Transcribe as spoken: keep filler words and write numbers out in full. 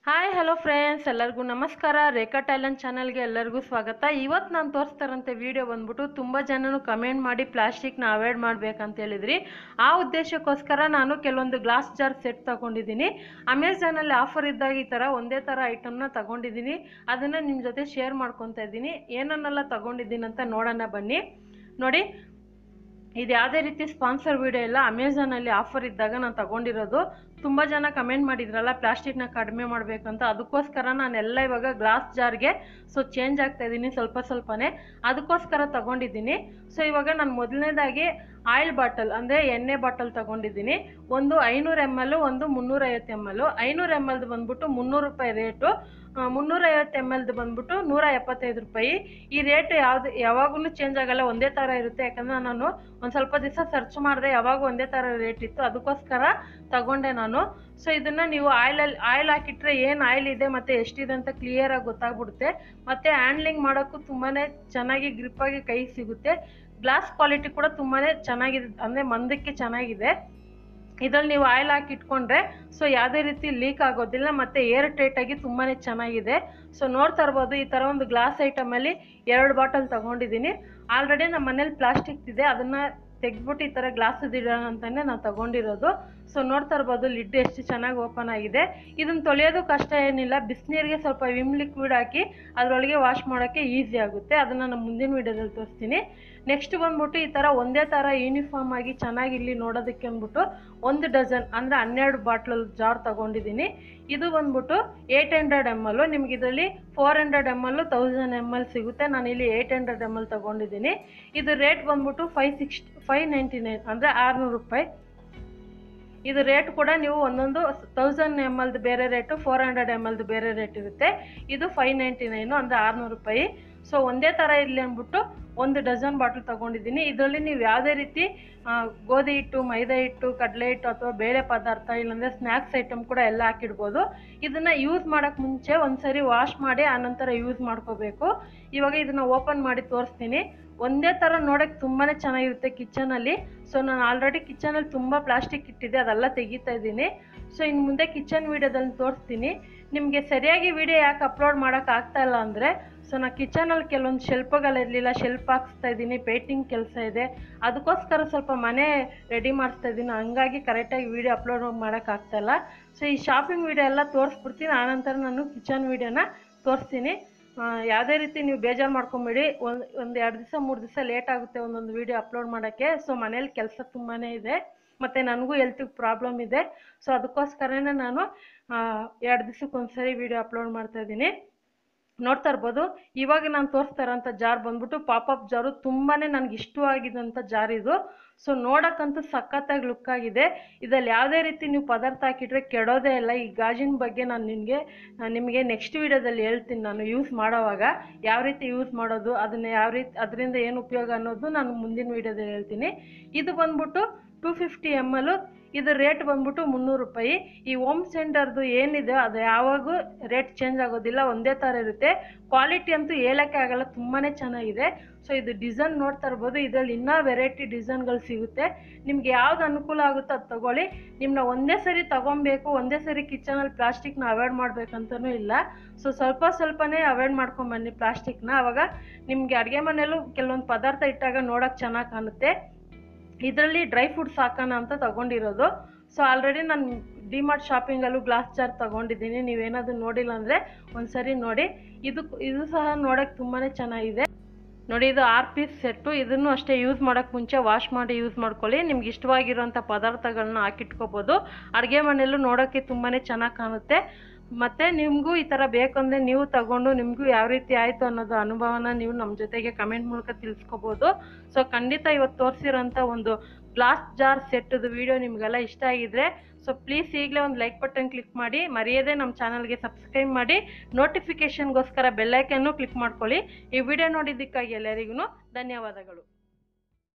Hi hello friends, ಎಲ್ಲರಿಗೂ ನಮಸ್ಕಾರ. ರೇಖಾ talent ಚಾನಲ್ಗೆ ಎಲ್ಲರಿಗೂ ಸ್ವಾಗತ. ಇವತ್ತು ನಾನು ತೋರಿಸ್ತಾರಂತೆ ವಿಡಿಯೋ ಬಂದ್ಬಿಟ್ಟು ತುಂಬ ಜನನು ಕಮೆಂಟ್ ಮಾಡಿ ಪ್ಲಾಸ್ಟಿಕ್ನ ಅವಾಯ್ಡ್ ಮಾಡಬೇಕಂತ ಹೇಳಿದ್ರಿ. ಆ ಉದ್ದೇಶಕ್ಕೋಸ್ಕರ ನಾನು ಕೆಲವೊಂದು ಗ್ಲಾಸ್ ಜಾರ್ ಸೆಟ್ ತಗೊಂಡಿದ್ದೀನಿ. ಅಮೆಝಾನಲ್ಲಿ ಆಫರ್ ಇದ್ದಾಗ ಈ ಥರ ಒಂದೇ ಥರ ಐಟಮ್ನ ತಗೊಂಡಿದ್ದೀನಿ. ಅದನ್ನು ನಿಮ್ಮ ಜೊತೆ ಶೇರ್ ಮಾಡ್ಕೊತಾ ಇದ್ದೀನಿ. ಏನನ್ನೆಲ್ಲ ತಗೊಂಡಿದ್ದೀನಿ ಅಂತ ನೋಡೋಣ ಬನ್ನಿ. ನೋಡಿ, ಇದು ಯಾವುದೇ ರೀತಿ ಸ್ಪಾನ್ಸರ್ ವಿಡಿಯೋ ಇಲ್ಲ. ಅಮೆಝಾನಲ್ಲಿ ಆಫರ್ ಇದ್ದಾಗ ನಾನು ತಗೊಂಡಿರೋದು. ತುಂಬ ಜನ ಕಮೆಂಟ್ ಮಾಡಿದ್ರಲ್ಲ ಪ್ಲಾಸ್ಟಿಕ್ನ ಕಡಿಮೆ ಮಾಡಬೇಕಂತ, ಅದಕ್ಕೋಸ್ಕರ ನಾನೆಲ್ಲ ಇವಾಗ ಗ್ಲಾಸ್ ಜಾರ್ಗೆ ಸೊ ಚೇಂಜ್ ಆಗ್ತಾ ಇದ್ದೀನಿ ಸ್ವಲ್ಪ ಸ್ವಲ್ಪನೇ, ಅದಕ್ಕೋಸ್ಕರ ತಗೊಂಡಿದ್ದೀನಿ. ಸೊ ಇವಾಗ ನಾನು ಮೊದಲನೇದಾಗಿ ಆಯಿಲ್ ಬಾಟಲ್ ಅಂದರೆ ಎಣ್ಣೆ ಬಾಟಲ್ ತಗೊಂಡಿದ್ದೀನಿ. ಒಂದು ಐನೂರು ಎಮ್ ಎಲ್, ಒಂದು ಮುನ್ನೂರೈವತ್ತು ಎಮ್ ಎಲ್. ಐನೂರು ಎಮ್ ಎಲ್ದು ಬಂದ್ಬಿಟ್ಟು ಮುನ್ನೂರು ರೂಪಾಯಿ ರೇಟು, ಮುನ್ನೂರೈವತ್ತು ಎಮ್ ಎಲ್ದು ಬಂದ್ಬಿಟ್ಟು ನೂರ ಎಪ್ಪತ್ತೈದು ರೂಪಾಯಿ. ಈ ರೇಟ್ ಯಾವ್ದು ಯಾವಾಗಲೂ ಚೇಂಜ್ ಆಗಲ್ಲ, ಒಂದೇ ಥರ ಇರುತ್ತೆ. ಯಾಕಂದರೆ ನಾನು ಒಂದು ಸ್ವಲ್ಪ ದಿವಸ ಸರ್ಚ್ ಮಾಡಿದೆ, ಯಾವಾಗ ಒಂದೇ ಥರ ರೇಟ್ ಇತ್ತು, ಅದಕ್ಕೋಸ್ಕರ ತಗೊಂಡೆ ನಾನು. ಸೊ ಇದನ್ನು ನೀವು ಆಯಿಲಲ್ಲಿ ಆಯಿಲ್ ಹಾಕಿಟ್ರೆ ಏನು ಆಯಿಲ್ ಇದೆ ಮತ್ತು ಎಷ್ಟಿದೆ ಅಂತ ಕ್ಲಿಯರಾಗಿ ಗೊತ್ತಾಗ್ಬಿಡುತ್ತೆ. ಮತ್ತು ಹ್ಯಾಂಡ್ಲಿಂಗ್ ಮಾಡೋಕ್ಕೂ ತುಂಬಾ ಚೆನ್ನಾಗಿ ಗ್ರಿಪ್ಪಾಗಿ ಕೈ ಸಿಗುತ್ತೆ. ಗ್ಲಾಸ್ ಕ್ವಾಲಿಟಿ ಕೂಡ ತುಂಬಾ ಚೆನ್ನಾಗಿದೆ, ಅಂದರೆ ಮಂದಕ್ಕೆ ಚೆನ್ನಾಗಿದೆ. ಇದರಲ್ಲಿ ನೀವು ಆಯಿಲ್ ಹಾಕಿ ಇಟ್ಕೊಂಡ್ರೆ ಸೊ ಯಾವುದೇ ರೀತಿ ಲೀಕ್ ಆಗೋದಿಲ್ಲ ಮತ್ತು ಏರ್ ಟೈಟಾಗಿ ತುಂಬಾ ಚೆನ್ನಾಗಿದೆ. ಸೊ ನೋಡ್ತಾ ಇರ್ಬೋದು, ಈ ಥರ ಒಂದು ಗ್ಲಾಸ್ ಐಟಮಲ್ಲಿ ಎರಡು ಬಾಟಲ್ ತೊಗೊಂಡಿದ್ದೀನಿ. ಆಲ್ರೆಡಿ ನಮ್ಮ ಮನೇಲಿ ಪ್ಲಾಸ್ಟಿಕ್ ಇದೆ, ಅದನ್ನು ತೆಗೆದ್ಬಿಟ್ಟು ಈ ಥರ ಗ್ಲಾಸದ್ದು ಇಡೋಣ ಅಂತಲೇ ನಾನು ತೊಗೊಂಡಿರೋದು. ಸೊ ನೋಡ್ತಾ ಇರ್ಬೋದು ಲಿಡ್ ಎಷ್ಟು ಚೆನ್ನಾಗಿ ಓಪನ್ ಆಗಿದೆ. ಇದನ್ನು ತೊಳೆಯೋದು ಕಷ್ಟ ಏನಿಲ್ಲ, ಬಿಸಿನೀರಿಗೆ ಸ್ವಲ್ಪ ವಿಮ್ ಲಿಕ್ವಿಡ್ ಹಾಕಿ ಅದರೊಳಗೆ ವಾಶ್ ಮಾಡೋಕ್ಕೆ ಈಸಿ ಆಗುತ್ತೆ. ಅದನ್ನು ನಾನು ಮುಂದಿನ ವೀಡಿಯೋದಲ್ಲಿ ತೋರಿಸ್ತೀನಿ. ನೆಕ್ಸ್ಟ್ ಬಂದ್ಬಿಟ್ಟು ಈ ಥರ ಒಂದೇ ಥರ ಯೂನಿಫಾರ್ಮ್ ಆಗಿ ಚೆನ್ನಾಗಿ ಇಲ್ಲಿ ನೋಡೋದಕ್ಕೆ ಅಂದ್ಬಿಟ್ಟು ಒಂದು ಡಜನ್ ಅಂದರೆ ಹನ್ನೆರಡು ಬಾಟ್ಲ್ ಜಾರ್ ತೊಗೊಂಡಿದ್ದೀನಿ. ಇದು ಬಂದ್ಬಿಟ್ಟು ಏಯ್ಟ್ ಹಂಡ್ರೆಡ್ ಎಮ್ ಎಲ್. ನಿಮ್ಗೆ ಇದರಲ್ಲಿ four hundred M L thousand M L ಸಿಗುತ್ತೆ. ನಾನು ಇಲ್ಲಿ ಏಯ್ಟ್ ಹಂಡ್ರೆಡ್ ಎಮ್ ಎಲ್ ತೊಗೊಂಡಿದ್ದೀನಿ. ಇದು ರೇಟ್ ಬಂದ್ಬಿಟ್ಟು five sixty five ninety nine ಅಂದರೆ ಆರುನೂರು ರೂಪಾಯಿ. ಇದು ರೇಟ್ ಕೂಡ ನೀವು ಒಂದೊಂದು ತೌಸಂಡ್ ಎಮ್ ಎಲ್ದು ಬೇರೆ ರೇಟು, ಫೋರ್ ಹಂಡ್ರೆಡ್ ಎಮ್ ಎಲ್ದು ಬೇರೆ ರೇಟ್ ಇರುತ್ತೆ. ಇದು ಫೈವ್ ನೈಂಟಿ ನೈನು ಅಂದರೆ ಆರುನೂರು ರೂಪಾಯಿ. ಸೊ ಒಂದೇ ಥರ ಇರಲಿ ಅಂದ್ಬಿಟ್ಟು ಒಂದು ಡಜನ್ ಬಾಟ್ಲ್ ತೊಗೊಂಡಿದ್ದೀನಿ. ಇದರಲ್ಲಿ ನೀವು ಯಾವುದೇ ರೀತಿ ಗೋಧಿ ಹಿಟ್ಟು, ಮೈದಾ ಹಿಟ್ಟು, ಕಡಲೆ ಹಿಟ್ಟು ಅಥವಾ ಬೇಳೆ ಪದಾರ್ಥ, ಇಲ್ಲಾಂದರೆ ಸ್ನ್ಯಾಕ್ಸ್ ಐಟಮ್ ಕೂಡ ಎಲ್ಲ ಹಾಕಿಡ್ಬೋದು. ಇದನ್ನು ಯೂಸ್ ಮಾಡೋಕ್ಕೆ ಮುಂಚೆ ಒಂದು ಸರಿ ವಾಶ್ ಮಾಡಿ ಆನಂತರ ಯೂಸ್ ಮಾಡ್ಕೋಬೇಕು. ಇವಾಗ ಇದನ್ನು ಓಪನ್ ಮಾಡಿ ತೋರಿಸ್ತೀನಿ. ಒಂದೇ ಥರ ನೋಡೋಕ್ಕೆ ತುಂಬಾ ಚೆನ್ನಾಗಿರುತ್ತೆ ಕಿಚನಲ್ಲಿ. ಸೊ ನಾನು ಆಲ್ರೆಡಿ ಕಿಚನಲ್ಲಿ ತುಂಬ ಪ್ಲಾಸ್ಟಿಕ್ ಇಟ್ಟಿದ್ದೆ, ಅದೆಲ್ಲ ತೆಗಿತಾ ಇದ್ದೀನಿ. ಸೊ ಇನ್ನು ಮುಂದೆ ಕಿಚನ್ ವೀಡಿಯೋದಲ್ಲಿ ತೋರಿಸ್ತೀನಿ. ನಿಮಗೆ ಸರಿಯಾಗಿ ವಿಡಿಯೋ ಯಾಕೆ ಅಪ್ಲೋಡ್ ಮಾಡೋಕ್ಕೆ ಆಗ್ತಾ ಇಲ್ಲ ಅಂದರೆ, ಸೊ ನಾನು ಕಿಚನಲ್ಲಿ ಕೆಲವೊಂದು ಶೆಲ್ಪ್ಗಳಿರಲಿಲ್ಲ, ಶೆಲ್ಪ್ ಹಾಕ್ಸ್ತಾ ಇದ್ದೀನಿ, ಪೇಂಟಿಂಗ್ ಕೆಲಸ ಇದೆ, ಅದಕ್ಕೋಸ್ಕರ ಸ್ವಲ್ಪ ಮನೆ ರೆಡಿ ಮಾಡಿಸ್ತಾ ಇದ್ದೀನಿ. ಹಂಗಾಗಿ ಕರೆಕ್ಟಾಗಿ ವೀಡಿಯೋ ಅಪ್ಲೋಡ್ ಮಾಡೋಕ್ಕಾಗ್ತಾಯಿಲ್ಲ. ಸೊ ಈ ಶಾಪಿಂಗ್ ವೀಡಿಯೋ ಎಲ್ಲ ತೋರಿಸ್ಬಿಡ್ತೀನಿ, ಆನಂತರ ನಾನು ಕಿಚನ್ ವೀಡಿಯೋನ ತೋರಿಸ್ತೀನಿ. ಯಾವುದೇ ರೀತಿ ನೀವು ಬೇಜಾರು ಮಾಡ್ಕೊಂಬೇಡಿ. ಒಂದು ಒಂದು ಎರಡು ದಿವಸ ಮೂರು ದಿವಸ ಲೇಟ್ ಆಗುತ್ತೆ ಒಂದೊಂದು ವೀಡಿಯೋ ಅಪ್ಲೋಡ್ ಮಾಡೋಕ್ಕೆ. ಸೊ ಮನೇಲಿ ಕೆಲಸ ತುಂಬಾ ಇದೆ ಮತ್ತು ನನಗೂ ಹೆಲ್ತಿಗೆ ಪ್ರಾಬ್ಲಮ್ ಇದೆ. ಸೊ ಅದಕ್ಕೋಸ್ಕರನೇ ನಾನು ಎರಡು ದಿವಸಕ್ಕೆ ಒಂದು ಸರಿ ವೀಡಿಯೋ ಅಪ್ಲೋಡ್ ಮಾಡ್ತಾಯಿದ್ದೀನಿ. ನೋಡ್ತಾ ಇರ್ಬೋದು, ಇವಾಗ ನಾನು ತೋರಿಸ್ತಾ ಇರೋಂಥ ಜಾರ್ ಬಂದ್ಬಿಟ್ಟು ಪಾಪಪ್ ಜಾರು. ತುಂಬಾ ನನಗೆ ಇಷ್ಟವಾಗಿದ್ದಂಥ ಜಾರ್ ಇದು. ಸೊ ನೋಡೋಕ್ಕಂತೂ ಸಖತ್ತಾಗಿ ಲುಕ್ ಆಗಿದೆ. ಇದರಲ್ಲಿ ಯಾವುದೇ ರೀತಿ ನೀವು ಪದಾರ್ಥ ಹಾಕಿಟ್ರೆ ಕೆಡೋದೇ ಇಲ್ಲ. ಈ ಗಾಜಿನ ಬಗ್ಗೆ ನಾನು ನಿಮಗೆ ನಿಮಗೆ ನೆಕ್ಸ್ಟ್ ವೀಡಿಯೋದಲ್ಲಿ ಹೇಳ್ತೀನಿ. ನಾನು ಯೂಸ್ ಮಾಡೋವಾಗ ಯಾವ ರೀತಿ ಯೂಸ್ ಮಾಡೋದು, ಅದನ್ನು ಯಾವ ರೀತಿ ಅದರಿಂದ ಏನು ಉಪಯೋಗ ಅನ್ನೋದು ನಾನು ಮುಂದಿನ ವೀಡಿಯೋದಲ್ಲಿ ಹೇಳ್ತೀನಿ. ಇದು ಬಂದ್ಬಿಟ್ಟು ಟೂ ಫಿಫ್ಟಿ ಎಮ್ ಎಲ್. ಇದು ರೇಟ್ ಬಂದ್ಬಿಟ್ಟು ಮುನ್ನೂರು ರೂಪಾಯಿ. ಈ ಹೋಮ್ ಸೆಂಟರ್ದು ಏನಿದೆ ಅದು ಯಾವಾಗೂ ರೇಟ್ ಚೇಂಜ್ ಆಗೋದಿಲ್ಲ, ಒಂದೇ ಥರ ಇರುತ್ತೆ. ಕ್ವಾಲಿಟಿ ಅಂತೂ ಹೇಳೋಕ್ಕೆ ಆಗಲ್ಲ, ತುಂಬಾ ಚೆನ್ನಾಗಿದೆ. ಸೊ ಇದು ಡಿಸೈನ್ ನೋಡ್ತಾ ಇರ್ಬೋದು, ಇದರಲ್ಲಿ ಇನ್ನೂ ವೆರೈಟಿ ಡಿಸೈನ್ಗಳು ಸಿಗುತ್ತೆ. ನಿಮ್ಗೆ ಯಾವ್ದು ಅನುಕೂಲ ಆಗುತ್ತೋ ಅದು ತೊಗೊಳ್ಳಿ. ನಿಮ್ಮನ್ನ ಒಂದೇ ಸರಿ ತೊಗೊಬೇಕು, ಒಂದೇ ಸರಿ ಕಿಚನಲ್ಲಿ ಪ್ಲಾಸ್ಟಿಕ್ನ ಅವಾಯ್ಡ್ ಮಾಡಬೇಕಂತನೂ ಇಲ್ಲ. ಸೊ ಸ್ವಲ್ಪ ಸ್ವಲ್ಪನೇ ಅವಾಯ್ಡ್ ಮಾಡ್ಕೊಂಬನ್ನಿ ಪ್ಲಾಸ್ಟಿಕ್ನ. ಆವಾಗ ನಿಮಗೆ ಅಡುಗೆ ಮನೆಯಲ್ಲೂ ಕೆಲವೊಂದು ಪದಾರ್ಥ ಇಟ್ಟಾಗ ನೋಡೋಕ್ಕೆ ಚೆನ್ನಾಗಿ ಕಾಣುತ್ತೆ. ಇದರಲ್ಲಿ ಡ್ರೈ ಫ್ರೂಟ್ಸ್ ಹಾಕೋಣ ಅಂತ ತೊಗೊಂಡಿರೋದು. ಸೊ ಆಲ್ರೆಡಿ ನಾನು ಡಿಮಾರ್ಟ್ ಶಾಪಿಂಗಲ್ಲೂ ಗ್ಲಾಸ್ ಜಾರ್ ತೊಗೊಂಡಿದ್ದೀನಿ. ನೀವೇನಾದರೂ ನೋಡಿಲ್ಲ ಅಂದರೆ ಒಂದು ಸರಿ ನೋಡಿ. ಇದು ಇದು ಸಹ ನೋಡೋಕ್ಕೆ ತುಂಬಾ ಚೆನ್ನಾಗಿದೆ. ನೋಡಿ, ಇದು ಆರು ಪೀಸ್ ಸೆಟ್ಟು. ಇದನ್ನು ಅಷ್ಟೇ ಯೂಸ್ ಮಾಡೋಕ್ಕೆ ಮುಂಚೆ ವಾಶ್ ಮಾಡಿ ಯೂಸ್ ಮಾಡ್ಕೊಳ್ಳಿ. ನಿಮ್ಗೆ ಇಷ್ಟವಾಗಿರೋಂಥ ಪದಾರ್ಥಗಳನ್ನ ಹಾಕಿಟ್ಕೋಬೋದು. ಅಡುಗೆ ಮನೆಯಲ್ಲೂ ನೋಡೋಕ್ಕೆ ತುಂಬಾ ಚೆನ್ನಾಗಿ ಕಾಣುತ್ತೆ. ಮತ್ತು ನಿಮಗೂ ಈ ಥರ ಬೇಕಂದರೆ ನೀವು ತಗೊಂಡು ನಿಮಗೂ ಯಾವ ರೀತಿ ಆಯಿತು ಅನ್ನೋದು ಅನುಭವನ ನೀವು ನಮ್ಮ ಜೊತೆಗೆ ಕಮೆಂಟ್ ಮೂಲಕ ತಿಳಿಸ್ಕೋಬೋದು. ಸೊ ಖಂಡಿತ ಇವತ್ತು ತೋರಿಸಿರೋಂಥ ಒಂದು ಗ್ಲಾಸ್ ಜಾರ್ ಸೆಟ್ಟದು ವಿಡಿಯೋ ನಿಮಗೆಲ್ಲ ಇಷ್ಟ ಆಗಿದ್ರೆ ಸೊ ಪ್ಲೀಸ್ ಈಗಲೇ ಒಂದು ಲೈಕ್ ಬಟನ್ ಕ್ಲಿಕ್ ಮಾಡಿ, ಮರೆಯದೇ ನಮ್ಮ ಚಾನಲ್ಗೆ ಸಬ್ಸ್ಕ್ರೈಬ್ ಮಾಡಿ, ನೋಟಿಫಿಕೇಷನ್ಗೋಸ್ಕರ ಬೆಲ್ಲೈಕನ್ನು ಕ್ಲಿಕ್ ಮಾಡ್ಕೊಳ್ಳಿ. ಈ ವಿಡಿಯೋ ನೋಡಿದ್ದಕ್ಕಾಗಿ ಎಲ್ಲರಿಗೂ ಧನ್ಯವಾದಗಳು.